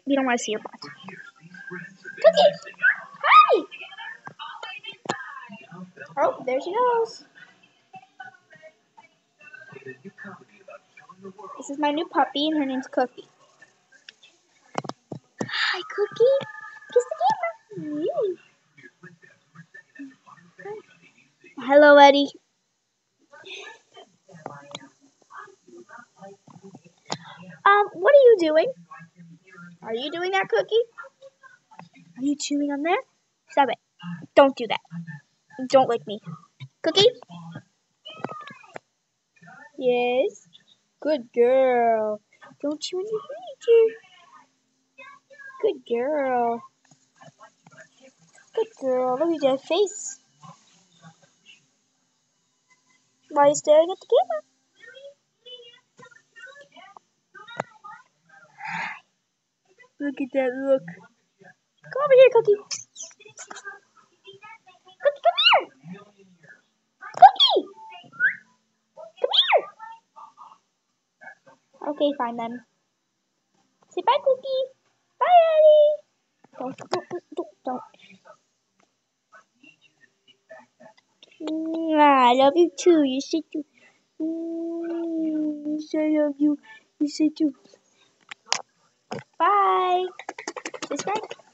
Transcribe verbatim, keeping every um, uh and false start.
We don't want to see your butt. Cookie! Hi! Oh, there she goes. This is my new puppy, and her name's Cookie. Hi, Cookie. Kiss the camera. Yay. Hello, Eddie. Um, what are you doing? Are you doing that, Cookie? Are you chewing on there? Stop it. Don't do that. Don't lick me. Cookie? Yes? Good girl. Don't chew on your feet. Good girl. Good girl. Look at your face. Why are you staring at the camera? Look at that look. Come over here, Cookie. Cookie, come here. Cookie! Come here. Okay, fine then. Say bye, Cookie. Bye, Eddie. Don't, don't, don't, don't. Mm, I love you too. You said you. Mm, yes, I love you. You said you. Bye. This right?